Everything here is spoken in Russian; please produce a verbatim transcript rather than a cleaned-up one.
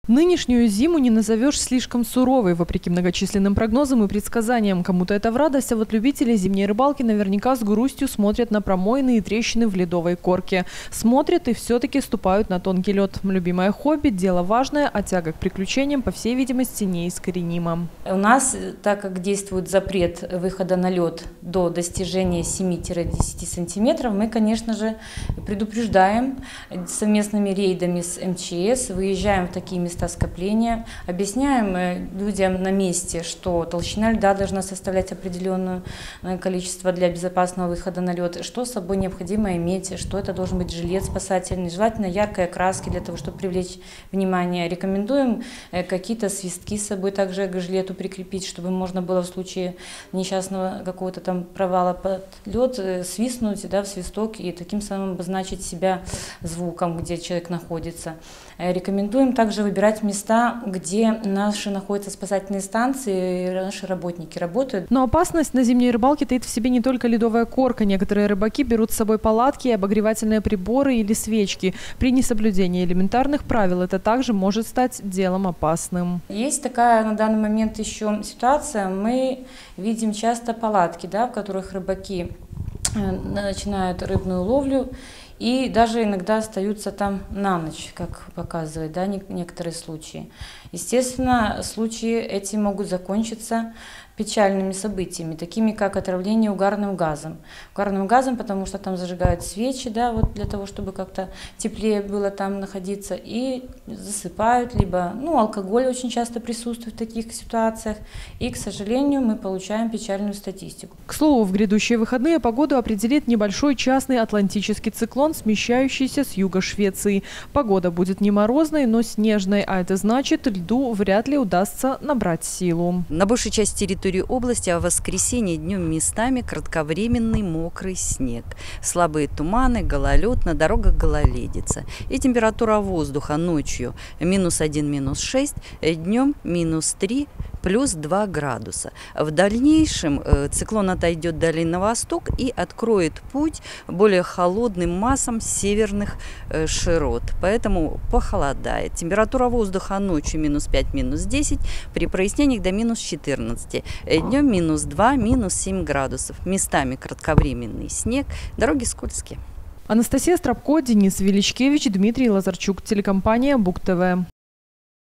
Нынешнюю зиму не назовешь слишком суровой, вопреки многочисленным прогнозам и предсказаниям. Кому-то это в радость, а вот любители зимней рыбалки наверняка с грустью смотрят на промоины и трещины в ледовой корке. Смотрят и все-таки ступают на тонкий лед. Любимое хобби – дело важное, а тяга к приключениям, по всей видимости, неискоренима. У нас, так как действует запрет выхода на лед до достижения семи-десяти сантиметров, мы, конечно же, предупреждаем совместными рейдами с эм че эс, выезжаем в такие места скопления, объясняем людям на месте, что толщина льда должна составлять определенное количество для безопасного выхода на лед, что с собой необходимо иметь, что это должен быть жилет спасательный, желательно яркой окраски для того, чтобы привлечь внимание. Рекомендуем какие-то свистки с собой также к жилету прикрепить, чтобы можно было в случае несчастного какого-то там провала под лед свистнуть, да, в свисток и таким самым обозначить себя звуком, где человек находится. Рекомендуем также выбирать места, где наши находятся спасательные станции, и наши работники работают. Но опасность на зимней рыбалке таит в себе не только ледовая корка. Некоторые рыбаки берут с собой палатки, обогревательные приборы или свечки. При несоблюдении элементарных правил это также может стать делом опасным. Есть такая на данный момент еще ситуация. Мы видим часто палатки, да, в которых рыбаки начинают рыбную ловлю и даже иногда остаются там на ночь, как показывают, да, некоторые случаи. Естественно, случаи эти могут закончиться печальными событиями, такими как отравление угарным газом. Угарным газом, потому что там зажигают свечи, да, вот для того, чтобы как-то теплее было там находиться, и засыпают, либо, ну, алкоголь очень часто присутствует в таких ситуациях, и, к сожалению, мы получаем печальную статистику. К слову, в грядущие выходные погоду определит небольшой частный атлантический циклон, смещающийся с юга Швеции. Погода будет не морозной, но снежной, а это значит, льду вряд ли удастся набрать силу. На большей части территории области, а в воскресенье днем местами кратковременный мокрый снег. Слабые туманы, гололед, на дорогах гололедица. И температура воздуха ночью минус один, минус шесть, днем минус три, плюс два градуса. В дальнейшем циклон отойдет далее на восток и откроет путь более холодным массам северных широт. Поэтому похолодает. Температура воздуха ночью минус пять, минус десять, при прояснениях до минус четырнадцати. Днем минус два, минус семь градусов. Местами кратковременный снег, дороги скользкие. Анастасия Стропко, Денис Величкевич, Дмитрий Лазарчук. Телекомпания Буг ТВ.